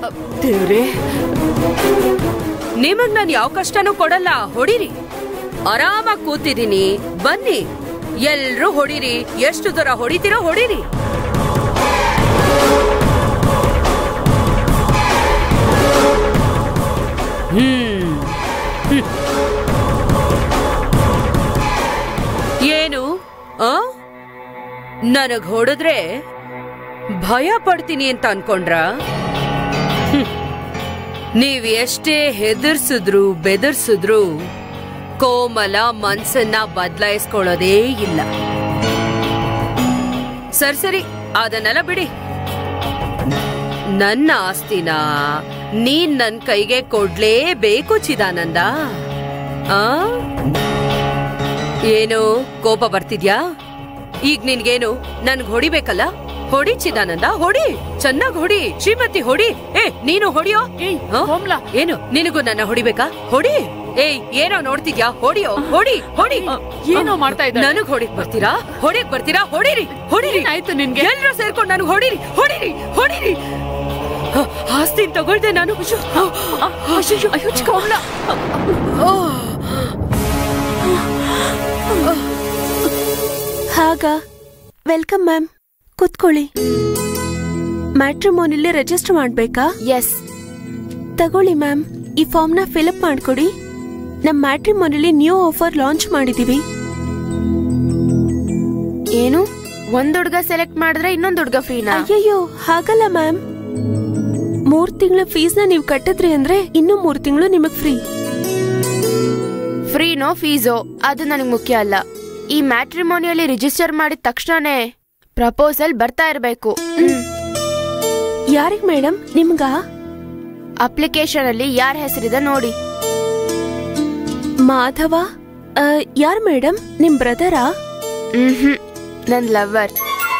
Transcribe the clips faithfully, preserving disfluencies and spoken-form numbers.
ದೇವ್ರೆ, ನಿಮಗ್ ನಾನು ಯಾವ ಕಷ್ಟನೂ ಕೊಡಲ್ಲ. ಹೊಡಿರಿ, ಆರಾಮಾಗಿ ಕೂತಿದ್ದೀನಿ. ಬನ್ನಿ, ಎಲ್ರೂ ಹೊಡಿರಿ. ಎಷ್ಟು ದೂರ ಹೊಡಿತೀರೋ ಹೊಡಿರಿ. ಹ್ಮ್ ಏನು ಆ ನನಗ್ ಹೊಡೆದ್ರೆ ಭಯ ಪಡ್ತೀನಿ ಅಂತ ಅನ್ಕೊಂಡ್ರ? ನೀವ್ ಎಷ್ಟೇ ಹೆದರ್ಸಿದ್ರು ಬೆದರ್ಸಿದ್ರು ಕೋಮಲ ಮನ್ಸನ್ನ ಬದಲಾಯಿಸ್ಕೊಳ್ಳೋದೇ ಇಲ್ಲ. ಸರಿ ಸರಿ, ಅದನ್ನೆಲ್ಲ ಬಿಡಿ. ನನ್ನ ಆಸ್ತಿನ ನೀನ್ ನನ್ ಕೈಗೆ ಕೊಡ್ಲೇಬೇಕು ಚಿದಾನಂದ. ಆ ಏನು ಕೋಪ ಬರ್ತಿದ್ಯಾ? ಈಗ ನಿನ್ಗೇನು ನನ್ಗ್ ಹೊಡಿಬೇಕಲ್ಲ? ಹೊಡಿ ಚಿದಾನಂದ, ಹೊಡಿ, ಚೆನ್ನಾಗ್ ಹೊಡಿ. ಶ್ರೀಮತಿ ಹೊಡಿ. ಏ ನೀನು ಹೊಡಿಯೋ. ಏನು ನಿನಗೂ ನನ್ನ ಹೊಡಿಬೇಕಾ? ಹೊಡಿ. ಏಯ್ ಏನೋ ನೋಡ್ತಿದ್ಯಾ? ಹೊಡಿಯೋ, ಹೊಡಿ ಹೊಡಿ. ಏನೋ ಮಾಡ್ತಾ ಇದ್ದ. ನನಗ್ ಹೊಡಿಕ್ ಬರ್ತೀರಾ? ಹೊಡಿಕ್ ಬರ್ತೀರಾ? ಹೊಡಿರಿ ಹೊಡಿರಿ. ಆಯ್ತು ನಿನ್ಗೆ. ಎಲ್ರೂ ಸೇರ್ಕೊಂಡು ನನಗ್ ಹೊಡಿರಿ ಹೊಡಿರಿ ಹೊಡಿರಿ. ಆಸ್ತಿ ತಗೊಳ್ದೆ ನಾನು. ಹಾಗ ವೆಲ್ಕಮ್ ಮ್ಯಾಮ್, ಕೂತ್ಕೊಳ್ಳಿ. ಮ್ಯಾಟ್ರಿಮೋನಿಲಿ ರಿಜಿಸ್ಟರ್ ಮಾಡ್ಬೇಕಾ? ಎಸ್. ತಗೊಳ್ಳಿ ಮ್ಯಾಮ್, ಈ ಫಾರ್ಮ್ ನ ಫಿಲ್ಅಪ್ ಮಾಡ್ಕೊಡಿ. ನಮ್ ಮ್ಯಾಟ್ರಿಮೋನಿಲಿ ನ್ಯೂ ಆಫರ್ ಲಾಂಚ್ ಮಾಡಿದೀವಿ. ಏನು, ಒಂದ್ ಹುಡ್ಗ ಸೆಲೆಕ್ಟ್ ಮಾಡಿದ್ರೆ ಇನ್ನೊಂದ್ ಹುಡ್ಗ ಫ್ರೀನಾ? ಅಯ್ಯಯ್ಯೋ, ಹಾಗಲ್ಲ ಮ್ಯಾಮ್. ಮೂರ್ ತಿಂಗಳ ಫೀಸ್ ನ ನೀವ್ ಕಟ್ಟಿದ್ರಿ ಅಂದ್ರೆ ಇನ್ನು ಮೂರ್ ತಿಂಗಳು ನಿಮಗ್ ಫ್ರೀ. ಫ್ರೀನೋ ಫೀಸೋ ಅದು ನನಗ್ ಮುಖ್ಯ ಅಲ್ಲ. ಈ ಮ್ಯಾಟ್ರಿಮೋನಿಯಲ್ಲಿ ರಿಜಿಸ್ಟರ್ ಮಾಡಿದ ತಕ್ಷಣನೇ ಪ್ರಪೋಸಲ್ ಬರ್ತಾ ಇರ್ಬೇಕು. ಯಾರಿಗ್ ಮೇಡಮ್? ನಿಮ್ಗ? ಅಪ್ಲಿಕೇಶನ್ ಅಲ್ಲಿ ಯಾರ ಹೆಸರಿದೆ ನೋಡಿ. ಮಾಧವ? ಯಾರ್ ಮೇಡಮ್? ನಿಮ್ ಬ್ರದರಾ? ಹ್ಮ್, ನನ್ ಲವರ್.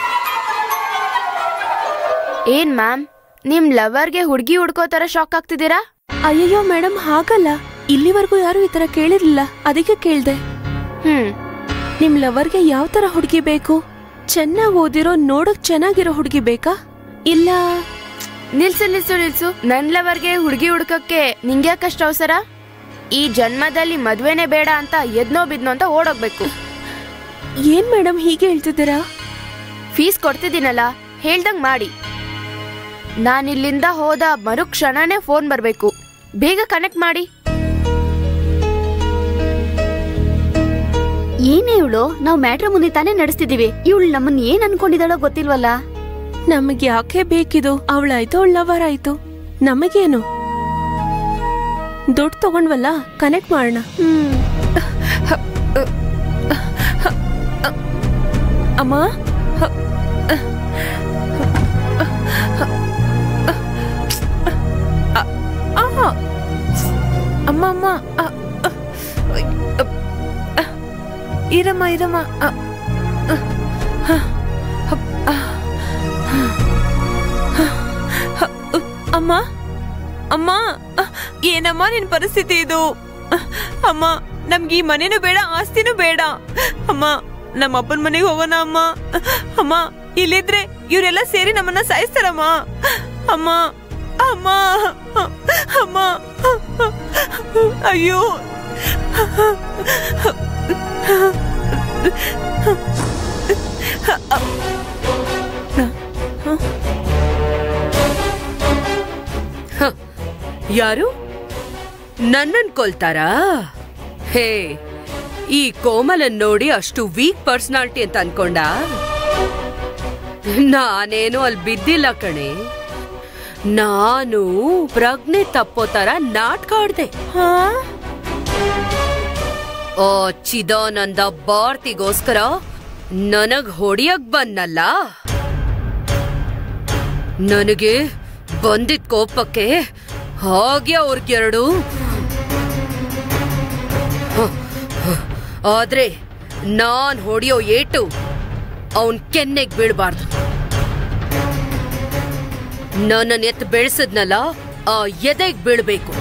ಏನ್ ಮ್ಯಾಮ್, ನಿಮ್ ಲವರ್ಗೆ ಹುಡ್ಗಿ ಹುಡ್ಕೋತರ ಶಾಕ್ ಆಗ್ತಿದ್ದೀರಾ? ಅಯ್ಯಯ್ಯೋ ಮೇಡಮ್, ಹಾಗಲ್ಲ. ಇಲ್ಲಿವರೆಗೂ ಯಾರು ಈ ತರ ಕೇಳಿರ್ಲಿಲ್ಲ, ಅದಕ್ಕೆ ಕೇಳ್ದೆ. ಹ್ಮ್, ನಿಮ್ ಲವರ್ಗೆ ಯಾವ ತರ ಹುಡ್ಗಿ ಬೇಕು? ಚೆನ್ನಾಗ್ ಓದಿರೋ ನೋಡಕ್ ಚೆನ್ನಾಗಿರೋ ಹುಡ್ಗಿ ಬೇಕಾ? ಇಲ್ಲ ನಿಲ್ಸು ನಿಲ್ಸು ನಿಲ್ಸು. ನನ್ ಲವರ್ಗೆ ಹುಡ್ಗಿ ಹುಡ್ಕಕ್ಕೆ ನಿಂಗ್ಯಾಕಷ್ಟ ಅವಸರ? ಈ ಜನ್ಮದಲ್ಲಿ ಮದ್ವೆನೇ ಬೇಡ ಅಂತ ಎದ್ನೋ ಬಿದ್ನೋ ಅಂತ ಓಡೋಗ್ಬೇಕು. ಏನ್ ಮೇಡಮ್ ಹೀಗೆ ಹೇಳ್ತಿದ್ದೀರಾ? ಫೀಸ್ ಕೊಡ್ತಿದ್ದೀನಲ್ಲ, ಹೇಳ್ದಂಗ್ ಮಾಡಿ. ನಾನಿಲ್ಲಿಂದ ಹೋದ ಮರು ಕ್ಷಣನೇ ಫೋನ್ ಬರ್ಬೇಕು. ಬೇಗ ಕನೆಕ್ಟ್ ಮಾಡಿ. ಏನೇ ಇವಳು? ನಾವು ಮ್ಯಾಟ್ರಿಮೋನಿ ತಾನೇ ನಡೆಸ್ತಿದೀವಿ. ಇವಳು ನಮ್ಮನ್ನ ಏನ್ ಅನ್ಕೊಂಡಿದ್ದಾಳೋ ಗೊತ್ತಿಲ್ವಲ್ಲ. ನಮಗೆ ಯಾಕೆ ಬೇಕಿದು? ಅವಳಾಯ್ತು, ಅವಳ ಲವರ್ ಆಯ್ತು, ನಮಗೇನು? ದುಡ್ಡು ತಗೊಂಡ್ವಲ್ಲ, ಕನೆಕ್ಟ್ ಮಾಡೋಣ. ಅಮ್ಮ, ಅಮ್ಮ ಅಮ್ಮ ಇರಮ್ಮ ಇರಮ್ಮ. ಅಮ್ಮ ಅಮ್ಮ, ಏನಮ್ಮ ನಿನ್ ಪರಿಸ್ಥಿತಿ ಇದು? ಅಮ್ಮ, ನಮ್ಗೆ ಈ ಮನೇನು ಬೇಡ, ಆಸ್ತಿನೂ ಬೇಡ. ಅಮ್ಮ, ನಮ್ಮ ಅಪ್ಪನ ಮನೆಗೆ ಹೋಗೋಣ ಅಮ್ಮ. ಅಮ್ಮ, ಇಲ್ಲಿದ್ರೆ ಇವರೆಲ್ಲ ಸೇರಿ ನಮ್ಮನ್ನ ಸಾಯಿಸ್ತಾರಮ್ಮ. ಅಮ್ಮ ಅಮ್ಮ ಅಮ್ಮ, ಅಯ್ಯೋ. ಯಾರು ನನ್ನನ್ ಕೊಲ್ತಾರಾ? ಹೇ, ಈ ಕೋಮಲನ್ ನೋಡಿ ಅಷ್ಟು ವೀಕ್ ಪರ್ಸನಾಲಿಟಿ ಅಂತ ಅನ್ಕೊಂಡ? ನಾನೇನು ಅಲ್ಲಿ ಬಿದ್ದಿಲ್ಲ ಕಣೆ. ನಾನು ಪ್ರಜ್ಞೆ ತಪ್ಪೋ ತರ ನಾಟಕ ಆಡ್ದೆ. ಓ ಚಿದಾನಂದ ಭಾರತಿಗೋಸ್ಕರ ನನಗ್ ಹೊಡಿಯಕ್ ಬಂದಲ್ಲ. ನನಗೆ ಬಂದಿದ್ ಕೋಪಕ್ಕೆ ಹಾಗೆ ಅವ್ರಿಗೆರಡು. ಆದ್ರೆ ನಾನ್ ಹೊಡಿಯೋ ಏಟು ಅವನ್ ಕೆನ್ನೆಗ್ ಬೀಳ್ಬಾರ್ದು. ನನ್ನನ್ ಎತ್ ಬೆಳೆಸದ್ನಲ್ಲ, ಆ ಎದೆಗ್ ಬೀಳ್ಬೇಕು.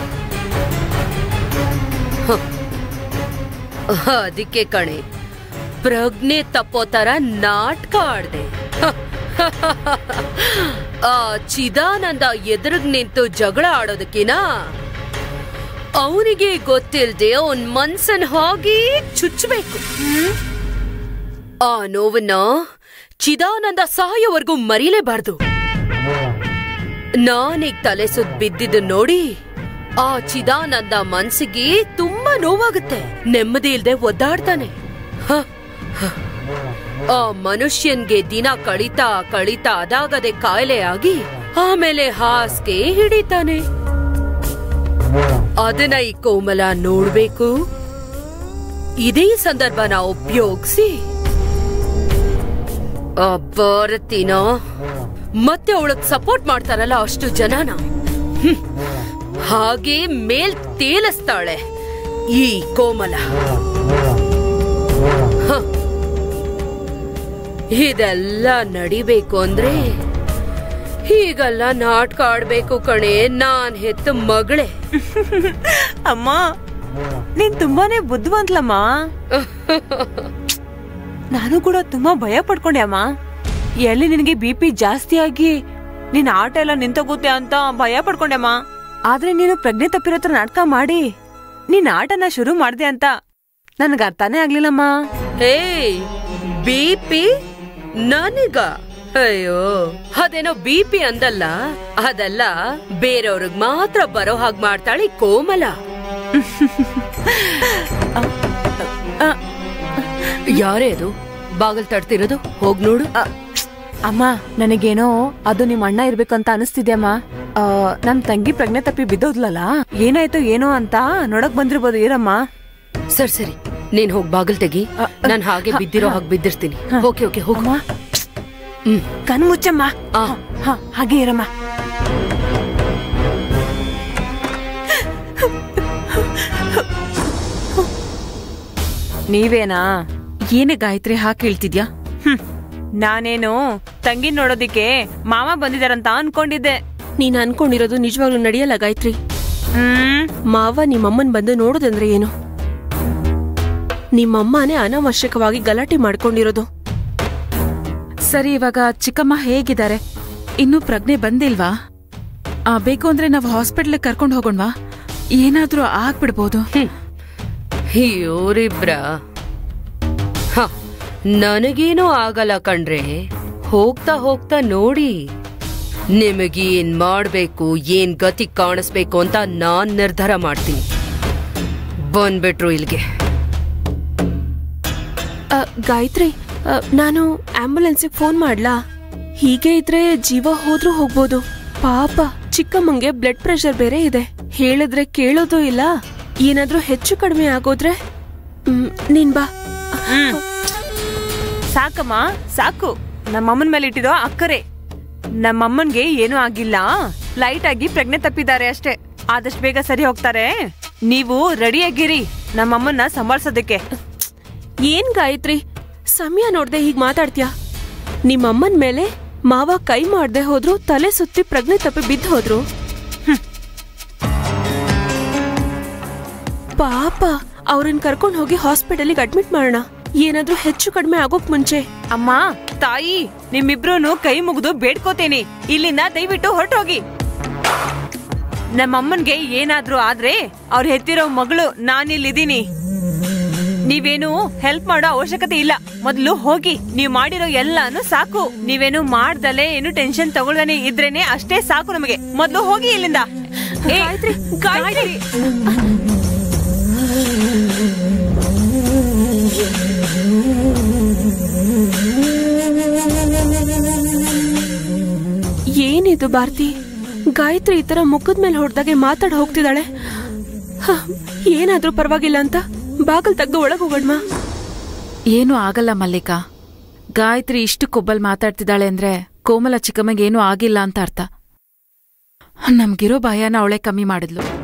ಅದಕ್ಕೆ ಕಣೆ ಪ್ರಜ್ಞೆ ತಪ್ಪೋ ತರ ನಾಟಕ ಆಡ್ದೆ. ಆ ಚಿದಾನಂದ ಎದುರಿಗೆ ನಿಂತು ಜಗಳ ಆಡೋದಕ್ಕಿನ ಅವನಿಗೆ ಗೊತ್ತಿಲ್ದೆ ಅವನ್ ಮನ್ಸನ್ ಹೋಗಿ ಚುಚ್ಚಬೇಕು. ಆ ನೋವನ್ನ ಚಿದಾನಂದ ಸಾಯೋವರೆಗೂ ಮರೀಲೇಬಾರ್ದು. ನಾನೀಗ ತಲೆ ಸುತ್ತ ಬಿದ್ದಿದ್ದು ನೋಡಿ ಆ ಚಿದಾನಂದ ಮನ್ಸಿಗೆ ತುಂಬಾ ನೋವಾಗುತ್ತೆ. ನೆಮ್ಮದಿ ಇಲ್ದೆ ಒದ್ದಾಡ್ತಾನೆ. ಆ ಮನುಷ್ಯನ್ಗೆ ದಿನ ಕಳೀತಾ ಕಳೀತಾ ಅದಾಗದೆ ಕಾಯಿಲೆ ಆಗಿ ಆಮೇಲೆ ಹಾಸ್ಗೆ ಹಿಡಿತಾನೆ. ಅದನ್ನ ಈ ಕೋಮಲ ನೋಡ್ಬೇಕು. ಇದೇ ಸಂದರ್ಭನ ಉಪಯೋಗಿಸಿ ಆ ಭಾರತಿನ ಮತ್ತೆ ಅವಳಗ್ ಸಪೋರ್ಟ್ ಮಾಡ್ತಾರಲ್ಲ ಅಷ್ಟು ಜನನ ಹಾಗೆ ಮೇಲ್ ತೇಲಿಸ್ತಾಳೆ ಈ ಕೋಮಲ. ಇದೆಲ್ಲ ನಡಿಬೇಕು ಅಂದ್ರೆ ಹೀಗೆಲ್ಲ ನಾಟಕ ಆಡ್ಬೇಕು ಕಣೆ ನಾನ್ ಹೆತ್ತ ಮಗಳೇ. ಅಮ್ಮ ನೀನ್ ತುಂಬಾನೇ ಬುದ್ಧಿವಂತಲಮ್ಮ. ನಾನು ಕೂಡ ತುಂಬಾ ಭಯ ಪಡ್ಕೊಂಡೆ ಅಮ್ಮ. ಎಲ್ಲಿ ನಿನಗೆ ಬಿ ಪಿ ಜಾಸ್ತಿ ಆಗಿ ನಿನ್ ಆಟ ಎಲ್ಲ ನಿಂತೋಗುತ್ತೆ ಅಂತ ಭಯ ಪಡ್ಕೊಂಡೆ ಅಮ್ಮ. ಆದ್ರೆ ನೀನು ಪ್ರಜ್ಞೆ ತಪ್ಪಿರೋತ್ರ ನಾಟಕ ಮಾಡಿ ನಿನ್ ಆಟನ ಶುರು ಮಾಡ್ದೆ ಅಂತ ನನ್ಗ ಅರ್ಥನೇ ಆಗ್ಲಿಲ್ಲಮ್ಮ. ಹೇ ಬಿ ಪಿ ನನಗ? ಅಯ್ಯೋ ಅದೇನೋ ಬಿ ಪಿ ಅಂದಲ್ಲ, ಅದೆಲ್ಲ ಬೇರೆಯವ್ರಿಗ್ ಮಾತ್ರ ಬರೋ ಹಾಗೆ ಮಾಡ್ತಾಳೆ ಕೋಮಲ. ಯಾರೇ ಅದು ಬಾಗಲ್ ತಡ್ತಿರೋದು? ಹೋಗ್ ನೋಡು. ಅಮ್ಮ ನನಗೇನೋ ಅದು ನಿಮ್ ಅಣ್ಣ ಇರ್ಬೇಕಂತ ಅನಿಸ್ತಿದ್ಯಮ್ಮ. ನಮ್ ತಂಗಿ ಪ್ರಜ್ಞೆ ತಪ್ಪಿ ಬಿದ್ದೋದ್ಲಲ್ಲ, ಏನಾಯ್ತು ಏನೋ ಅಂತ ನೋಡಕ್ ಬಂದಿರ್ಬೋದು. ಇರಮ್ಮ. ಸರಿ ಸರಿ ನೀನ್ ಹೋಗ್ ಬಾಗಲ್ ತೆಗಿ. ನಾನ್ ಹಾಗೆ ಬಿದ್ದಿರೋ ಹಾಗೆ ಬಿದ್ದಿರ್ತೀನಿ. ಓಕೆ ಓಕೆ ಹೋಗಮ್ಮ. ಹ್ಮ್ ಕಣ್ ಮುಚ್ಚಮ್ಮ. ಹಾಗೆ ಇರಮ್ಮ. ನೀವೇನಾ? ಏನೇ ಗಾಯತ್ರಿ ಹಾಕಿ ಹೇಳ್ತಿದ್ಯಾ? ನಾನೇನು ತಂಗಿ ನೋಡೋದಿಕ್ಕೆ ಮಾಮ ಬಂದಿದಾರಂತ ಅನ್ಕೊಂಡಿದ್ದೆ. ನೀನ್ ಅನ್ಕೊಂಡಿರೋದು ನಿಜವಾಗ್ಲೂ ನಡೆಯಲ್ಲ ಗಾಯತ್ರಿ. ಹ್ಮ್ ಮಾವ ನಿಮ್ಮಮ್ಮನ್ ಬಂದು ನೋಡೋದಂದ್ರೆ ಏನು? ನಿಮ್ಮಮ್ಮನೇ ಅನಾವಶ್ಯಕವಾಗಿ ಗಲಾಟೆ ಮಾಡ್ಕೊಂಡಿರೋದು. ಸರಿ, ಇವಾಗ ಚಿಕ್ಕಮ್ಮ ಹೇಗಿದ್ದಾರೆ? ಇನ್ನೂ ಪ್ರಜ್ಞೆ ಬಂದಿಲ್ವಾ? ಆ ಬೇಕು ಅಂದ್ರೆ ನಾವು ಹಾಸ್ಪಿಟ್ಲ್ ಕರ್ಕೊಂಡು ಹೋಗೋಣವಾ? ಏನಾದ್ರೂ ಆಗ್ಬಿಡ್ಬೋದು. ಇವರಿಬ್ರ ನನಗೇನೂ ಆಗಲ್ಲ ಕಣ್ರೆ. ಹೋಗ್ತಾ ಹೋಗ್ತಾ ನೋಡಿ ನಿಮಗೇನ್ ಮಾಡ್ಬೇಕು, ಏನ್ ಗತಿ ಕಾಣಿಸ್ಬೇಕು ಅಂತ ನಾನ್ ನಿರ್ಧಾರ ಮಾಡ್ತೀನಿ. ಬಂದ್ಬಿಟ್ರು ಇಲ್ಗೆ. ಗಾಯತ್ರಿ, ನಾನು ಆಂಬ್ಯುಲೆನ್ಸಿಗೆ ಫೋನ್ ಮಾಡ್ಲಾ? ಹೀಗೆ ಇದ್ರೆ ಜೀವ ಹೋದ್ರೂ ಹೋಗ್ಬೋದು. ಪಾಪ ಚಿಕ್ಕಮ್ಮಂಗೆ ಬ್ಲಡ್ ಪ್ರೆಷರ್ ಬೇರೆ ಇದೆ. ಹೇಳಿದ್ರೆ ಕೇಳೋದು ಇಲ್ಲ. ಏನಾದ್ರೂ ಹೆಚ್ಚು ಕಡಿಮೆ ಆಗೋದ್ರೆ ನೀನ್ ಬಾ. ಸಾಕಮ್ಮ ಸಾಕು. ನಮ್ಮಮ್ಮನ ಮೇಲೆ ಇಟ್ಟಿರೋ ಅಕ್ಕರೆ. ನಮ್ಮಮ್ಮನ್ಗೆ ಏನೂ ಆಗಿಲ್ಲ, ಲೈಟ್ ಆಗಿ ಪ್ರಜ್ಞೆ ತಪ್ಪಿದ್ದಾರೆ ಅಷ್ಟೇ. ಆದಷ್ಟು ಬೇಗ ಸರಿ ಹೋಗ್ತಾರೆ. ನೀವು ರೆಡಿಯಾಗಿರಿ ನಮ್ಮಮ್ಮನ್ನ ಸಂಭಾಳ್ಸೋದಕ್ಕೆ. ಏನ್ ಗಾಯತ್ರಿ ಸಮಯ ನೋಡ್ದೆ ಹೀಗ್ ಮಾತಾಡ್ತೀಯ? ನಿಮ್ಮಮ್ಮನ್ ಮೇಲೆ ಮಾವ ಕೈ ಮಾಡ್ದೆ ಹೋದ್ರು, ತಲೆ ಸುತ್ತಿ ಪ್ರಜ್ಞೆ ತಪ್ಪಿ ಬಿದ್ದು ಹೋದ್ರು. ಪಾಪ ಅವ್ರನ್ನ ಕರ್ಕೊಂಡ್ ಹೋಗಿ ಹಾಸ್ಪಿಟಲ್ಗೆ ಅಡ್ಮಿಟ್ ಮಾಡೋಣ. ಏನಾದ್ರೂ ಹೆಚ್ಚು ಕಡಿಮೆ ಆಗೋಕ್ ಮುಂಚೆ. ಅಮ್ಮ ತಾಯಿ, ನಿಮ್ಮಿಬ್ರು ಕೈ ಮುಗಿದು ಬೇಡ್ಕೋತೇನೆ, ಇಲ್ಲಿಂದ ದಯವಿಟ್ಟು ಹೊರಟೋಗಿ. ನಮ್ಮಮ್ಮನ್ಗೆ ಏನಾದ್ರೂ ಆದ್ರೆ ಅವ್ರ ಹೆತ್ತಿರೋ ಮಗಳು ನಾನಿಲ್ಲಿದ್ದೀನಿ. ನೀವೇನು ಹೆಲ್ಪ್ ಮಾಡೋ ಅವಶ್ಯಕತೆ ಇಲ್ಲ. ಮೊದ್ಲು ಹೋಗಿ. ನೀವ್ ಮಾಡಿರೋ ಎಲ್ಲಾನು ಸಾಕು. ನೀವೇನು ಮಾಡ್ದಲೆ ಏನು ಟೆನ್ಷನ್ ತಗೊಳ್ದಾನೆ ಇದ್ರೇನೆ ಅಷ್ಟೇ ಸಾಕು ನಮಗೆ. ಮೊದ್ಲು ಹೋಗಿ ಇಲ್ಲಿಂದ. ಗಾಯತ್ರಿ, ಗಾಯತ್ರಿ. ಏನಿದು ಭಾರತಿ? ಗಾಯತ್ರಿ ಈ ತರ ಮುಖದ ಮೇಲೆ ಹೊಡೆದಾಗೆ ಮಾತಾಡ ಹೋಗ್ತಿದ್ದಾಳೆ. ಏನಾದ್ರೂ ಪರವಾಗಿಲ್ಲ ಅಂತ ಬಾಗಲ್ ತೆಗ್ದು ಒಳಗ್ ಹೋಗೋಣ. ಏನೂ ಆಗಲ್ಲ ಮಲ್ಲಿಕಾ. ಗಾಯತ್ರಿ ಇಷ್ಟು ಕೊಬ್ಬಲ್ ಮಾತಾಡ್ತಿದ್ದಾಳೆ ಅಂದ್ರೆ ಕೋಮಲ ಚಿಕ್ಕಮ್ಮಗೆ ಏನೂ ಆಗಿಲ್ಲ ಅಂತ ಅರ್ಥ. ನಮ್ಗಿರೋ ಭಯನ ಅವಳೆ ಕಮ್ಮಿ ಮಾಡಿದ್ಲು.